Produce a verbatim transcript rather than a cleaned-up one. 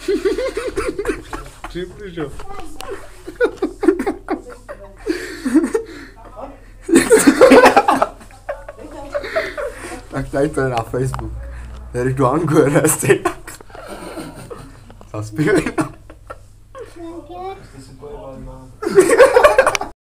Přibližo. Tak tady to je na Facebook. Když do Anglie nestej, tak zaspívej nám. Jste si pojebali, mám.